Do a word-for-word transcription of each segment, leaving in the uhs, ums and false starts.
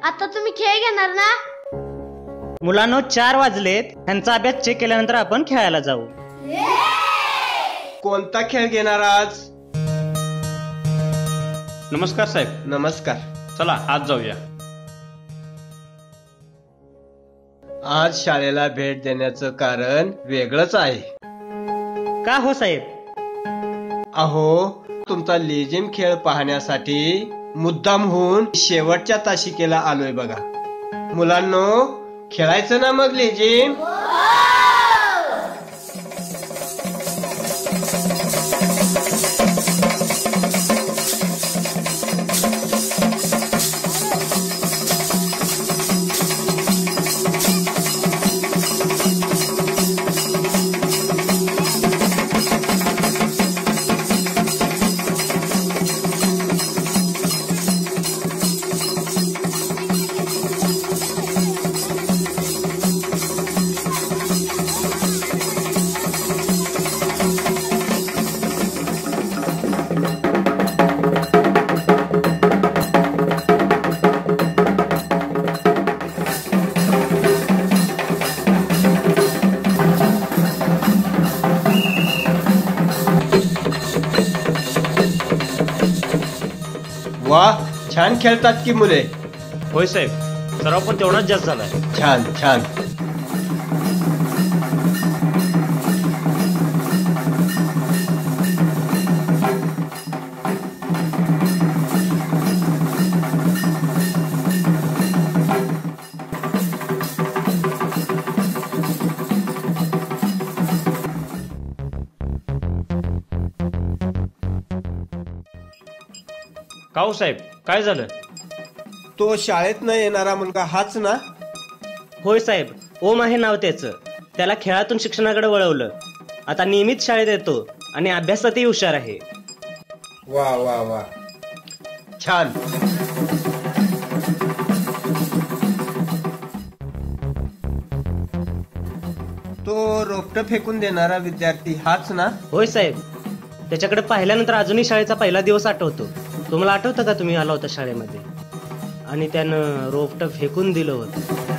आता तुम्ही खेळ घेणार ना? मुलांनो, चार वाजलेत. त्यांचा अभ्यास चेक केल्यानंतर आपण खेळायला जाऊ. कोणता खेळ घेणार आज? नमस्कार साहेब. नमस्कार. चला आज जाऊया. आज शाळेला भेट देण्याचं कारण वेगळंच आहे. का हो साहेब? अहो, तुमचा लेझिम खेळ पाहण्यासाठी मुद्दाम होऊन शेवटच्या तासिकेला आलोय बघा. मुलांनो, खेळायचं ना मग लेझिम? वा, छान खेळतात की मुले. होय साहेब, सराव पण तेवढाच जास्त झालाय. छान छान. काऊ साहेब, काय झालं? तो शाळेत न येणारा मुलगा हाच ना? होय साहेब, ओम आहे नाव त्याचं. त्याला खेळातून शिक्षणाकडे वळवलं. आता नियमित शाळेत येतो आणि अभ्यासातही हुशार आहे. वा वा वा, छान. तो रोपटं फेकून देणारा विद्यार्थी हाच ना? होय साहेब, त्याच्याकडे पाहिल्यानंतर अजूनही शाळेचा पहिला दिवस आठवतो. तुम्हाला आठवतं का तुम्ही आला होता शाळेमध्ये आणि त्यानं रोपटं फेकून दिलं होतं?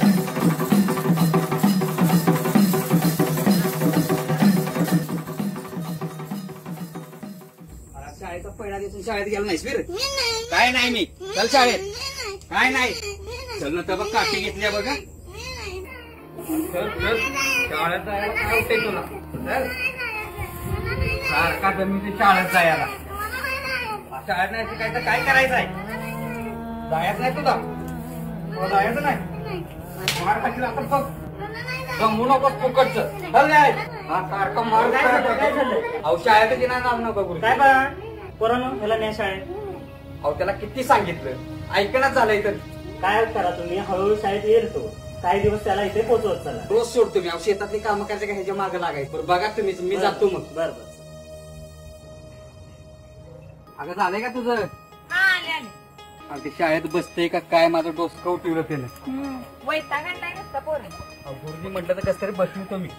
शाळेचा पहिला दिवस शाळेत गेला नाहीस वीर? काय नाही मी. चल शाळेत. काय नाही. चल ना, तर बघ काठी घेतली बघा. चल चल, शाळेत जायला काय होते तुला? चल, सारखा जमिनी शाळेत जायला. शाळेत नाही शिकायचं, काय करायचं आहे? जायचं नाही तुला? जायचं नाही. मार खाशील आता बघ. जमू नकोस फुकटचं. चल नाही. हा सारखं मार. काय झालं? अहो शाळेत येणार नाव नको करू. काय बा पोरांनो, ह्याला न्या शाळेत. अहो त्याला किती सांगितलं, ऐकणच झालंय. तर काय करा तुम्ही, हळूहळू शाळेत येईल तो. काही दिवस त्याला इथे पोहोचवत चला. रोज सोडतो मी. अहो शेतातली कामं करायचं का ह्याच्या मागं लागायचं. बरं बघा तुम्हीच, मी जातो मग. बरं बरं. अगं झालंय का तुझं? अगदी शाळेत बसते का काय? माझं डोसकं उठवलं त्यानं. वैताग आणलाय नुसता पोरं. गुरुजी म्हटलं तर कसं तरी बसवितो मी.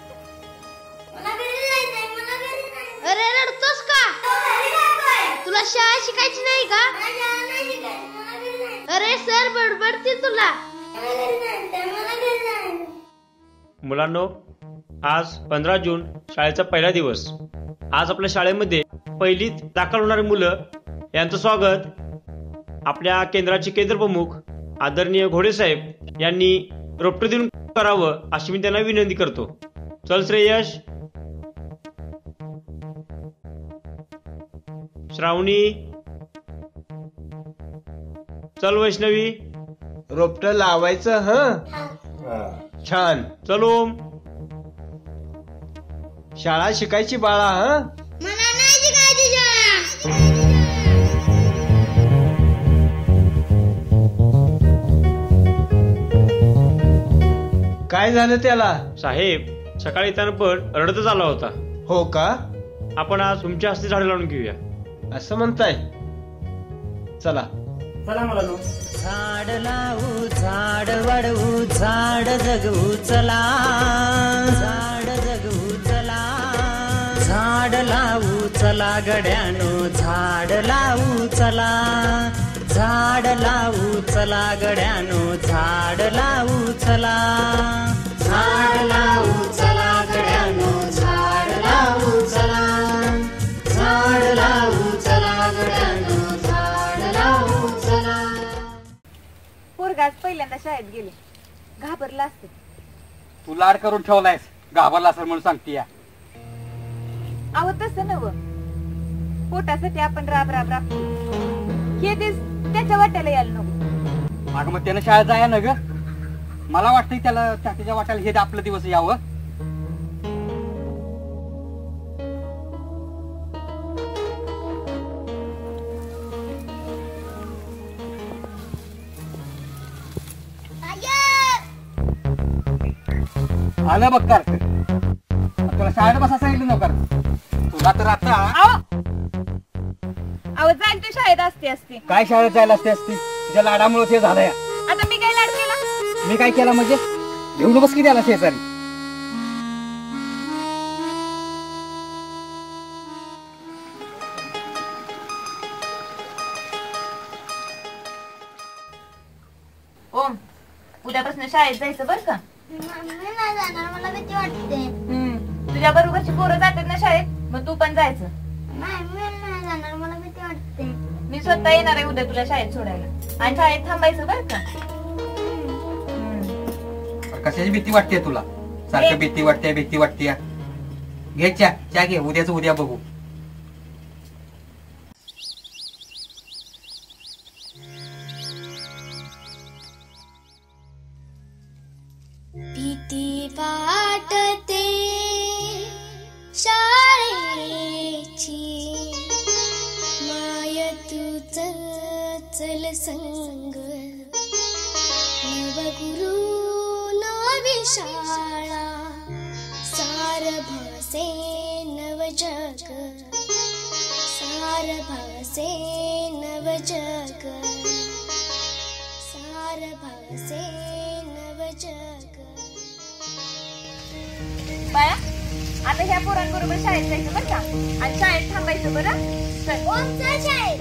अरे रडतोस का? तुला शाळा शिकायची नाही का? अरे सर बडबडतील तुला. मुलांनो, आज पंधरा जून शाळेचा पहिला दिवस. आज आपल्या शाळेमध्ये पहिलीत दाखल होणारी मुलं यांचं स्वागत आपल्या केंद्राचे केंद्र प्रमुख आदरणीय घोडे साहेब यांनी रोपटं देऊन करावं अशी मी त्यांना विनंती करतो. चल श्रेयश, श्रावणी, चल वैष्णवी. रोपटं लावायचं. हं, छान. चल ओम. शाळा शिकायची बाळा. हं, मला नाही शिकायची शाळा. काय झालं त्याला? साहेब, सकाळी येताना पण रडतच आला होता. हो का? आपण आज तुमच्या हस्ते झाडे लावून घेऊया. असं म्हणताय? चला चला मुलांनो. झाड लावू, झाड वाढवू, झाड जगवू चला. झाड जगवू चला. झाड लावू चला गड्यानो, झाड लावू चला. झाड लावू चला गड्यानो झाड लावू चला झाड लावू चला गड्यानो झाड लावू चला झाड लावू चला गड्यानो झाड लावू चला. पोरगा आज पहिल्यांदा शाळेत गेले, घाबरला असते. तू लाड करून ठेवलायस, घाबरला असेल म्हणून सांगते या. अहो तसं नव, पोटासाठी आपण राब राब राबतो, हे दिस त्याच्या वाट्याला यायला नको. अगं मग त्यानं शाळेत जाया ना ग. मला वाटतं त्याला त्याच्या वाट्याला हे आपलं दिवस यावं. आलं बघ कर, तुला शाळेत बसा सांगितलं नव्हतं तुला तर आता. अहो जाईल तू शाळेत असते असते. काय शाळेत जायला असते असते, तुझ्या लाडामुळे ते झालंय. आता मी काय लाड केला? मी काय केलं म्हणजे घेऊन बस की त्याला शेजारी. ओम, उद्यापासून शाळेत जायचं बरं का? नाही जाणार, मला भीती वाटते. तुझ्या बरोबरची पोरं जातात ना शाळेत, मग तू पण जायचं. नाही मी नाही जाणार, मला भीती वाटते. मी स्वतः येणार आहे उद्या तुला शाळेत सोडायला, आणि शाळेत थांबायचं बरं का? कशाची भीती वाटते तुला? सारखं भीती वाटते भीती वाटते. घे च्या च्या घे, उद्याच उद्या बघू. भीती वाटते शाळेची, माय तुझ चल संग, नवगुरु नवी शाळा, सार भासे नव जग, सार भासे नव जग, सार भासे नव जग. बाया, आता ह्या पोरांबरोबर शाळेत जायचं बरं का, आणि शाळेत थांबायचं बरं. चल. ओम चल शाळेत.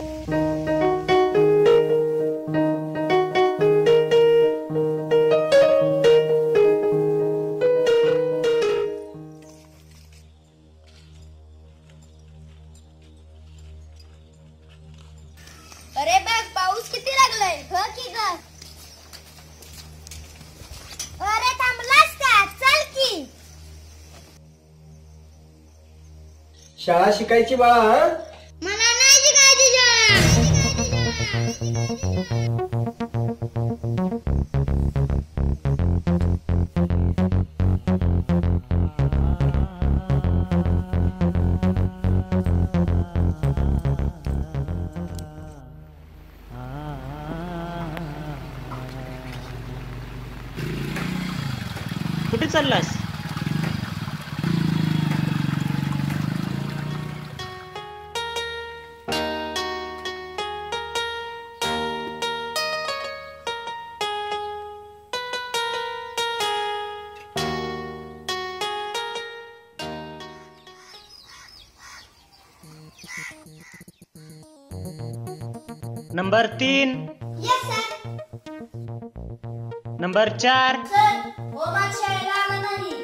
अरे बघ पाऊस किती लागलाय. हो की ग. अरे थांबलास का? चल की. शाळा शिकायची बाळा. मला नाही शिकायची शाळा. कुठे चाललास? नंबर तीन. Yes sir. नंबर चार. सर ओम आज शाळेला आला नाही.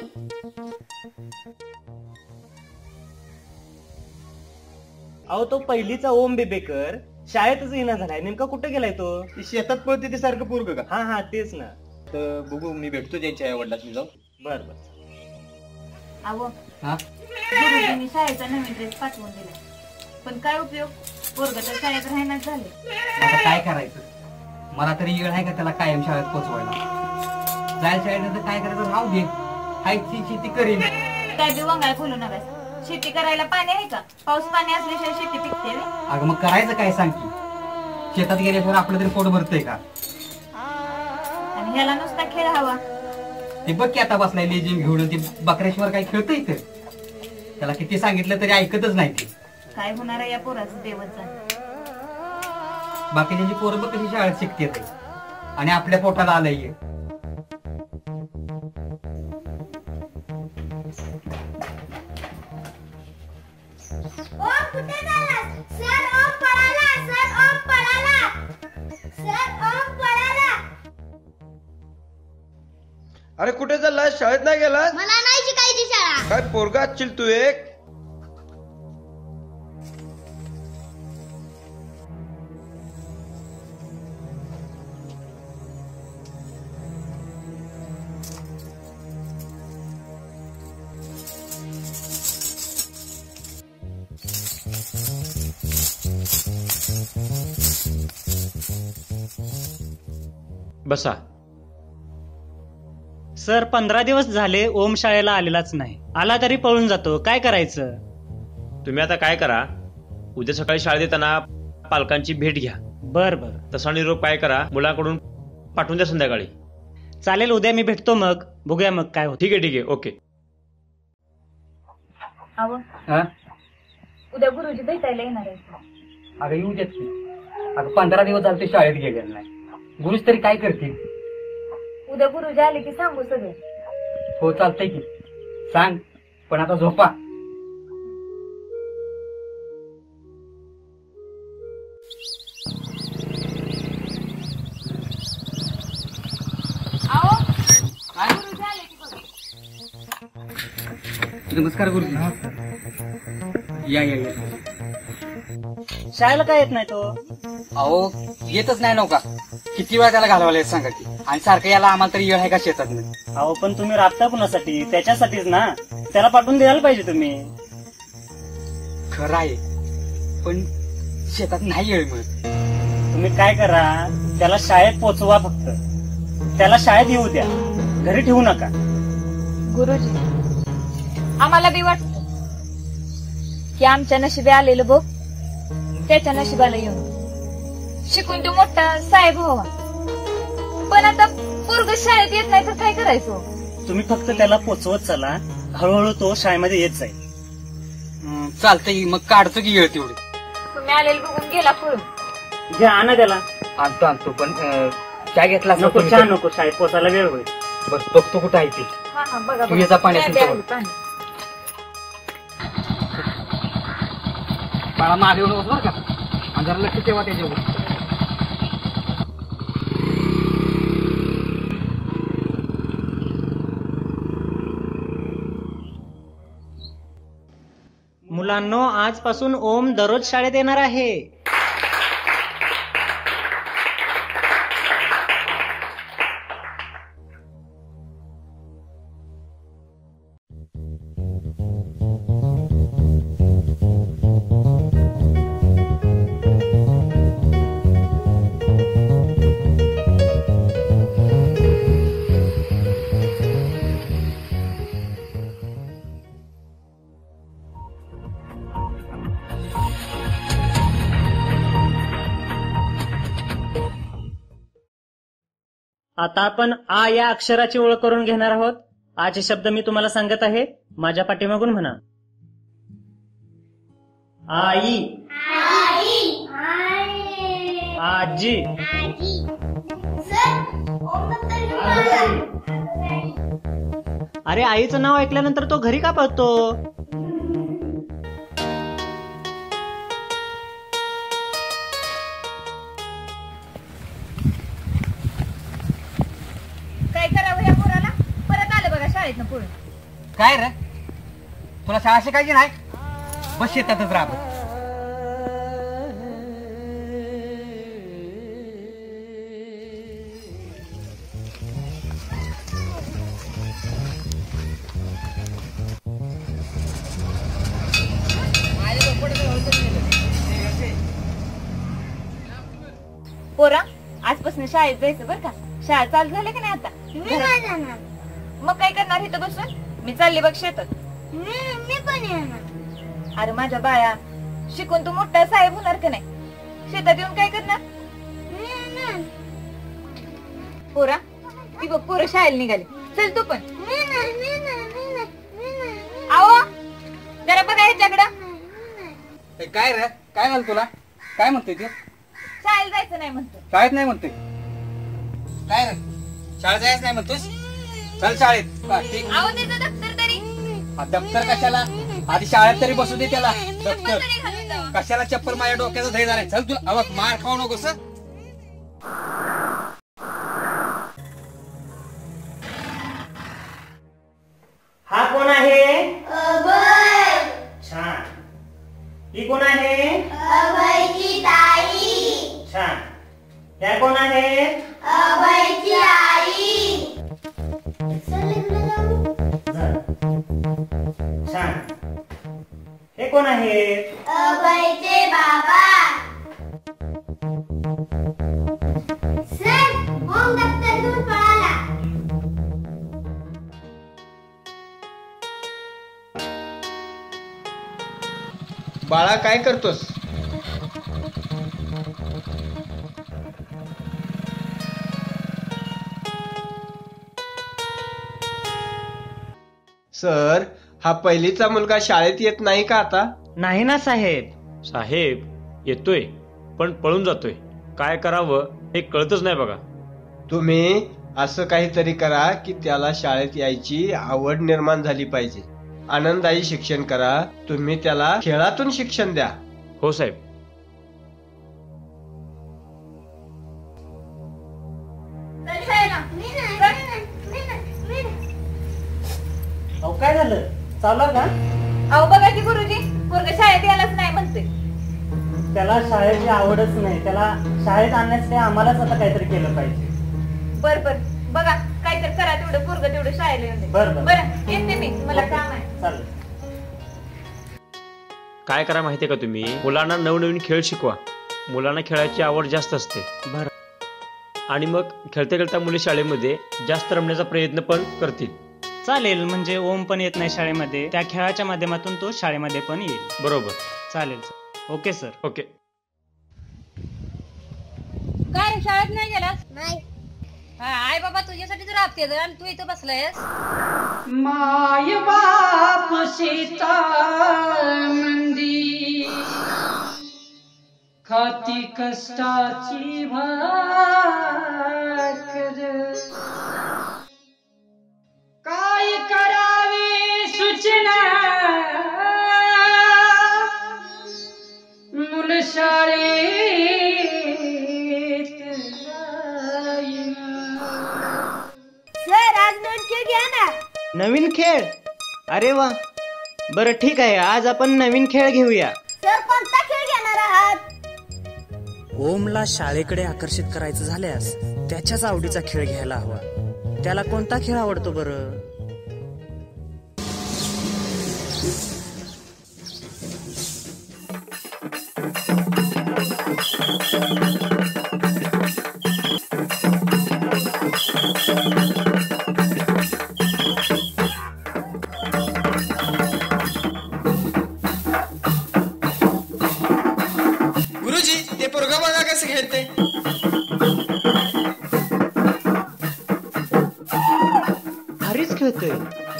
अहो तो पहिलीचा ओम बेबेकर शाळेतच येणं झालाय. नेमका कुठे गेलाय तो? शेतात पळते ते सारखं पोरग का? हा हा तेच ना. तर बघू, मी भेटतो त्यांच्या आई वडिलांनी जाऊ. बर बर. अहो, हा गुरुजींनी शाळेचा नवीन ड्रेस पाठवून दिला, पण काय उपयोग, पोरगं तर शाळेत राहण्यात झाले. आता काय करायचं? मला तरी येळ आहे का त्याला कायम शाळेत पोहोचवायला? जायला शाळेत तर काय करायचं, राहू दे. हायची शेती करीन. काय बी वंगाळ खोलू नका. शेती करायला पाणी आहे का? पाऊस पाणी असल्याशिवाय शेती पिकते व्हय? अगं मग करायचं काय सांग की? शेतात गेल्याशिवाय आपलं तरी पोट भरतंय का? आणि ह्याला नुसता खेळ हवा. ते बघ की आता बसलाय लेजिम घेऊन, ते बकऱ्याशिवाय काय खेळतंय तर? त्याला किती सांगितलं तरी ऐकतच नाही ते. काय होणार आहे या पोराचं देवच जाणे. बाकीच्या पोरं बघ कशी शाळेत शिकते आणि आपल्या पोटाला आलंय. ओम कुठे चाललास? सर ओम पळाला. सर ओम पळाला. अरे कुठे चालला? शाळेत नाही गेला? मला नाही शिकायची शाळा. काय पोरगा असशील तू एक? बसा. सर पंधरा दिवस झाले ओम शाळेला आलेलाच नाही. आला तरी पळून जातो. काय करायचं? तुम्ही आता काय करा, उद्या सकाळी शाळेत येताना पालकांची भेट घ्या. बर बर तसा निरोप काय करा, मुलाकडून पाठवून द्या संध्याकाळी. चालेल, उद्या मी भेटतो. मग बघूया मग काय होतं. ठीक आहे ठीक आहे ओके. अहो उद्या गुरुजी भेटायला येणार आहे. अगं येऊ देत की. अगं पंधरा दिवस झाले ते शाळेत गेलेलं नाही. गुरुज तरी काय करतील? उद्या गुरुजी आले की सांगू सगळे. हो चालतंय की सांग, पण आता झोपा. अहो गुरुजी आले की बघा. नमस्कार गुरुजी. या या या. शाळेला काय येत नाही तो? अहो येतच नाही नव्हता. किती वेळा त्याला घालवायला सांगा की. आणि सारखं याला आम्हाला तरी येळ आहे का शेतात? अहो पण तुम्ही राबता कुणासाठी? त्याच्यासाठीच ना. त्याला पाठवून द्यायला पाहिजे तुम्ही. खरं आहे, पण शेतात नाही येळ मिळत. तुम्ही काय करा, त्याला शाळेत पोचवा. फक्त त्याला शाळेत येऊ द्या, घरी ठेवू नका. गुरुजी आम्हाला बी वाटत की आमच्या नशिबी आलेलं बघ त्याच्या नशिबाला येऊन शिकून तो मोठा साहेब व्हावा. पण आता पोरग शाळेत येत नाही तर काय करायचं? तुम्ही फक्त त्याला पोचवत चला. हळूहळू तो शाळेमध्ये येत जाईल. हं, चालतंय मग काढतो की येळ तेवढी. तुम्ही आलेलं बघून गेला पळून. घ्या, आणा त्याला. आणतो आणतो पण अं, चहा घेतला असता नको, तुम्ही चहा तर. नको. शाळेत पोचायला वेळ होईल. बस बघतो कुठं आहे ते. हा हा बघा तू ये जा पाणी असेल प्या, तर. प्या, पाणी. बाळा मागे येऊन बस बरं का. आणि जरा लक्ष ठेवा त्याच्यावर. मुलांनो, आजपासून ओम दररोज शाळेत येणार आहे. आता आपण आ या अक्षराची ओळख करून घेणार आहोत. आचे शब्द मी तुम्हाला सांगत आहे. माझ्या पाठीमागून म्हणा. आई, आजी, अरे आईचं नाव ऐकल्यानंतर तो घरी का पळतो? काय करावं ह्या पोराला? परत आलं बघा शाळेतनं पळून. काय रे, तुला शाळा शिकायची नाही? बस शेतातच राहा. पोरा आजपासून शाळेत जायचं बरं का. शाळा चालू झाली की नाही आता? मग काय करणार इथं बसून? मी चालली बघ शेतात. मी पण येणार. अरे माझ्या बाया, शिकून तू मोठा साहेब होणार का नाही? शेतात येऊन काय करणार? पोरा ती बघ पोरं शाळेला निघाली. चल तू पण. आओ जरा बघा ह्याच्याकडं. काय रे, काय म्हणतो तुला? काय म्हणतोय ते? शाळेला जायचं नाही म्हणतो. शाळेत नाही म्हणतोय. काय रे, शाळेत जायचं नाही म्हणतोस? चल शाळेत. बा, ठीक. आओ त्याचं दप्तर तरी. हा, दप्तर कशाला? आधी शाळेत तरी बसू दे त्याला. चप्पल दप्तर तरी घालून जाऊ. कशाला? चप्पल माझ्या डोक्याचा धैर्य आहे. चल तुला अवक मार खाऊ नकोस. आहे? अभयची ताई. छान. त्या कोण आहेत? अभयची आई. छान. हे कोण आहेत? अभयचे बाबा. सर, ओम दप्तर घेऊन पळाला. बाळा काय करतोस? सर, हा पहिलीचा मुलगा शाळेत येत नाही का आता? नाही ना साहेब. साहेब येतोय पण पळून जातोय. काय करावं हे कळतच नाही बघा. तुम्ही असं काहीतरी करा की त्याला शाळेत यायची आवड निर्माण झाली पाहिजे. आनंदायी शिक्षण करा. तुम्ही त्याला खेळातून शिक्षण द्या. हो साहेब. अहो काय झालं? चालला का? अहो बघा की गुरुजी, पोरग शाळेत यायलाच नाही म्हणते. त्याला शाळेची आवडच नाही. त्याला शाळेत आणण्यासाठी आम्हालाच आता काहीतरी केलं पाहिजे. बर बर बघा काहीतरी करा, तेवढं पोरग तेवढं शाळेला येऊन दे. बर बर. बरं येते मी, मला काम आहे. चालेल. काय करा माहितीये का तुम्ही, मुलांना नवनवीन खेळ शिकवा. मुलांना खेळायची आवड जास्त असते. बर. आणि मग खेळता खेळता मुले शाळेमध्ये जास्त रमण्याचा प्रयत्न पण करतील. चालेल. म्हणजे ओम पण येत नाही शाळेमध्ये, त्या खेळाच्या माध्यमातून तो शाळेमध्ये पण येईल. बरोबर. चालेल सर. Okay sir. ओके. काय शाळेत नाही गेलास? नाही. आई बाबा तुझ्यासाठी तर राबते आणि तू इथं बसलायस. माय बाप सीता मंदी खाती कष्टाची भाकर, काय करावे सूचना मुल शाळेत सर, आज दोन खेळ घ्या ना. नवीन खेळ? अरे वा. बरं ठीक आहे, आज आपण नवीन खेळ घेऊया. सर, कोणता खेळ घेणार आहात? ओमला शाळेकडे आकर्षित करायचं झाल्यास त्याच्याच आवडीचा खेळ घ्यायला हवा. त्याला कोणता खेळ आवडतो बरं? गुरुजी, ते पोरगा बघा कसं खेळते. भारीच खेळतोय.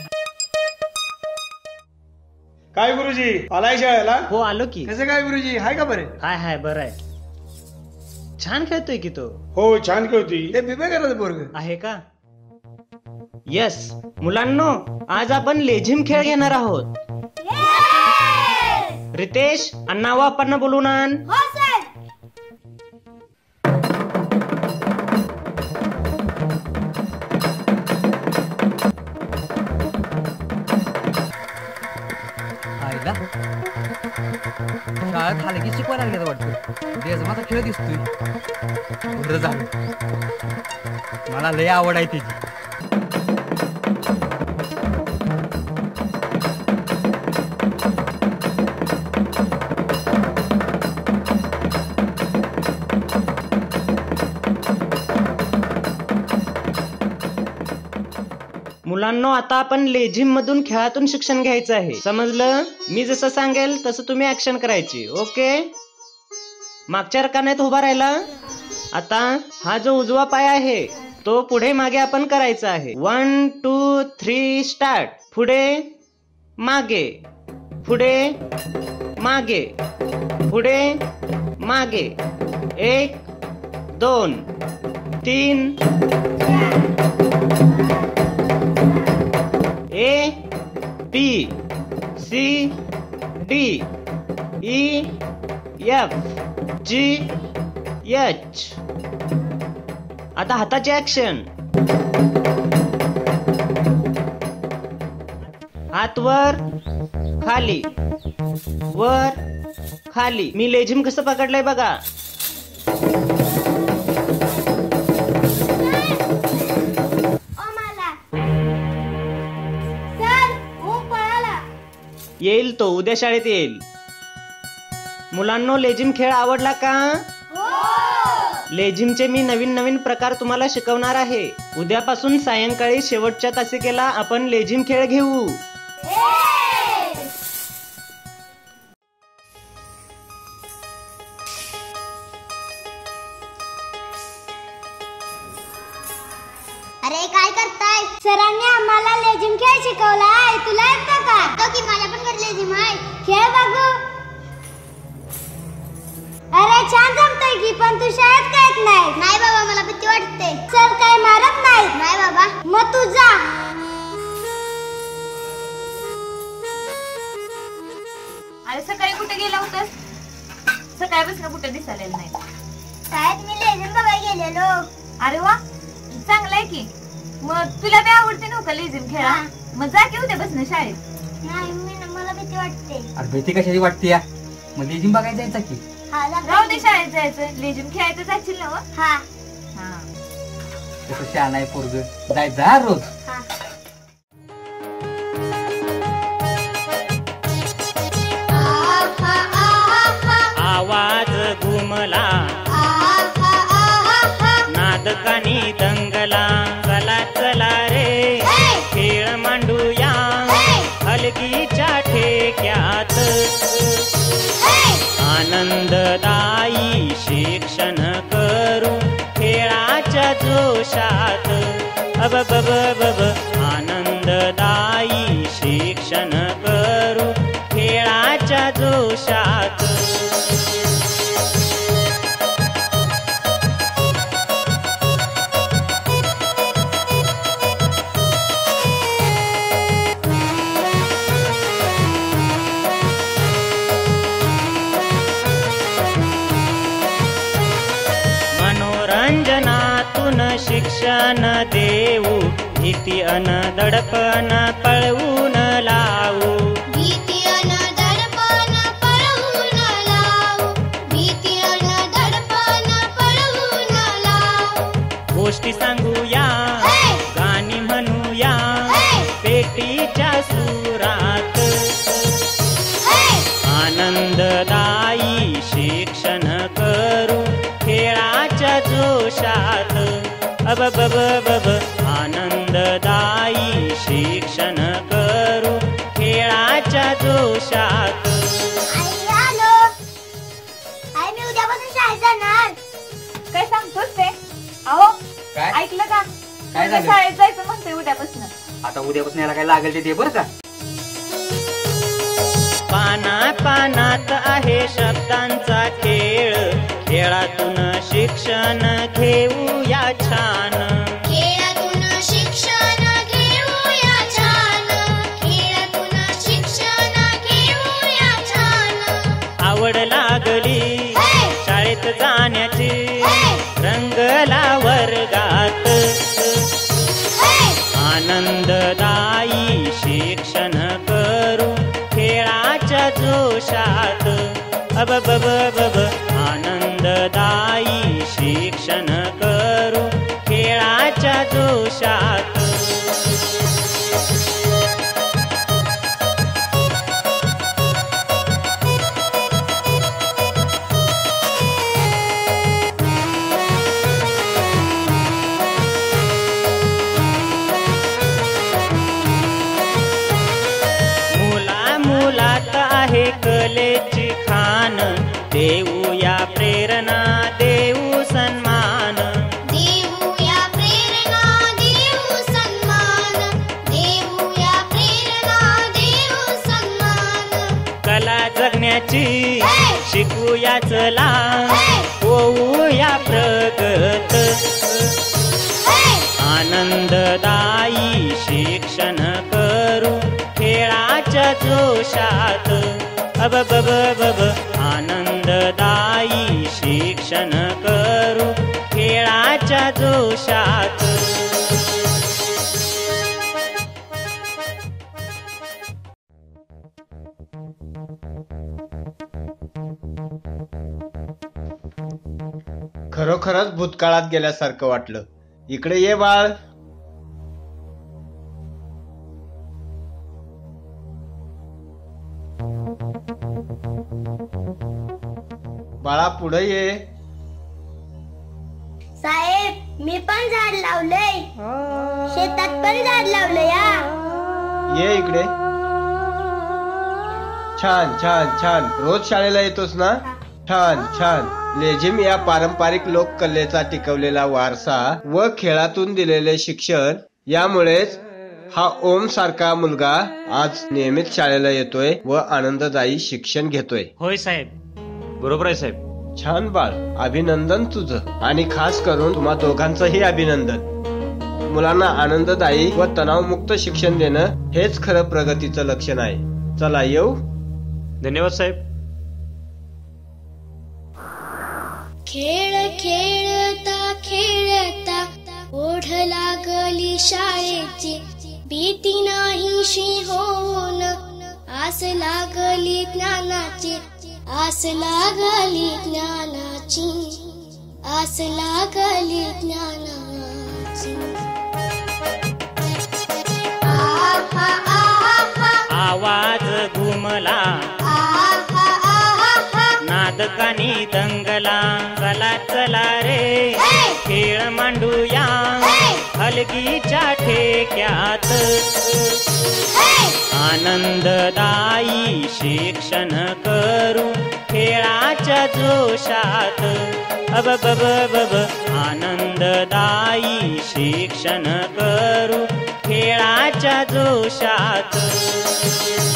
काय गुरुजी, आलाय शाळेला? हो आलो की. कसं काय गुरुजी, हाय का बरे? हाय हाय बरं आहे. छान खेळतोय की तो. हो छान खेळतोय. ते बिबेकानंद पोरग आहे का? यस. मुलांनो, आज आपण लेझिम खेळ घेणार आहोत. रितेश, अण्णा व आपण बोलून आण. हो सर. आईला शाळेत आले की शिकवायला लागले वाटतं. बेजमाचा खेळ दिसतोय. बरं झालं, मला लय आवड आहे त्याची. मुलांनो, आता आपण लेझिम मधून खेळातून शिक्षण घ्यायचं आहे. समजलं? मी जसं सांगेल तसं तुम्ही ऍक्शन करायची. ओके? मागच्या रकान्यात उभा राहिला. आता हा जो उजवा पाय आहे तो पुढे मागे आपण करायचा आहे. One two three start. पुढे मागे, पुढे मागे, पुढे मागे. एक, दोन, तीन. A B C D E F G H. आता हाताची ऍक्शन. हात वर खाली, वर खाली. मी लेझिम कसं पकडलंय बघा. येईल तो, उद्या शाळेत येईल. मुलांनो, लेझिम खेळ आवडला का? लेझिमचे मी नवीन नवीन प्रकार तुम्हाला शिकवणार आहे. उद्यापासून सायंकाळी शेवटच्या तासिकेला आपण लेझिम खेळ घेऊ. अरे काय करताय? सरांनी आम्हाला लेझिम खेळ शिकवलाय. तुला येतं का? तो की माझ्या पण घरी लेझिम आहे. खेळ बघू. अरे छान जमतंय की, पण तू शाळेत का येत नाही? नाही बाबा, मला भीती वाटते. सर काय मारत नाही? नाही बाबा. मग तू जा. अरे सकाळी कुठे गेला होतास? सकाळपासून कुठे दिसायला नाही. शाळेत मी लेझिम बघायला गेलेलो. अरे वा, चांगलं आहे की. मग तुला बी आवडते ना का लेझिम खेळा? मग जा की उद्या बसणं शाळेत. नाही, मी मला भीती वाटते. अरे भीती कशाची वाटते या? मग लेझिम बघायला जायचं की. राहू दे, शाळेत जायचं. लेझिम खेळायचं जाशील ना? हा हा. तसं शहाणा आहे पोरग. जाय जा रोज. आवाज घुमला, नादकानी दंगला. चला चला रे, खेळ मांडूया हलगीच्या ठेक्यात. आनंददायी शिक्षण करू खेळाच्या जोशात. अब बब बब आनंददायी शिक्षण करू खेळाच्या जोशात. मनोरंजनातून शिक्षण देऊ, भीती अन दडपण पळवून लावू. भीती अन दडपण पळवून लावू. भीती अन दडपण पळवून लावू. गोष्टी सांगूया, गाणी म्हणूया पेटीच्या सुरात. आनंददायी शिक्षण करू खेळाच्या जोशात. अब बब बब आनंददायी शिक्षण करू खेळाच्या जोशात. आलो. आई, मी उद्यापासून शाळेत जाणार. काय सांगतोस ते? अहो, काय ऐकलं का? काय उद्या झालं? शाळेत जायचं म्हणतोय उद्यापासून. आता उद्यापासून याला काय लागेल ते दे बरं का. पाना पानात आहे शब्दांचा खेळ, खेळातून शिक्षण घेऊया छान. खेळातून शिक्षण घेऊया छान. खेळातून शिक्षण घेऊया छान. आवड लागली शाळेत जाण्याची, रंगला वर्गात. आनंददायी शिक्षण करू खेळाच्या जोशात. अब बब बब आनंददायी शिक्षण करू खेळाच्या जोशात. मुला मुलात आहे कलेची खान, देऊया प्रेरणा देऊ सन्मान. देऊया प्रेरणा देऊ सन्मान. देऊया प्रेरणा देऊ सन्मान. कला जगण्याची शिकूया चला, होऊया प्रगत. आनंददायी शिक्षण करू खेळाच्या जोशात. अब बब बब आनंददायी शिक्षण करू खेळाच्या जोशात. खरोखरच भूतकाळात गेल्यासारखं वाटलं. इकडे ये बाळ. बाळा पुढे ये. साहेब मी पण झाड लावलंय, शेतात पण झाड लावलंय. ये इकडे. छान छान छान. रोज शाळेला येतोस ना? छान छान. लेझिम या पारंपरिक लोककलेचा टिकवलेला वारसा व खेळातून दिलेले शिक्षण यामुळेच हा ओम सारखा मुलगा आज नियमित शाळेला येतोय व आनंददायी शिक्षण घेतोय. होय साहेब, बरोबर आहे साहेब. छान बाळ, अभिनंदन तुझं. आणि खास करून तुम्हा दोघांचंही अभिनंदन. मुलांना आनंददायी व तणावमुक्त शिक्षण देणं हेच खरं प्रगतीचं लक्षण आहे. चला येऊ. धन्यवाद साहेब. खेळ खेळता खेळता ओढ लागली शाळेची, भीती नाहीशी होऊन आस लागली ज्ञानाची, आस लागली ज्ञानाची, आस लागली ज्ञानाची. आहा आहा आवाज घुमला, आहा आहा नादकानी दंगला. चला चला रे खेळ मांडूया हलगीच्या ठेक्यात. आनंददायी शिक्षण करू खेळाच्या जोशात. अब बब बब आनंददायी शिक्षण करू खेळाच्या जोशात.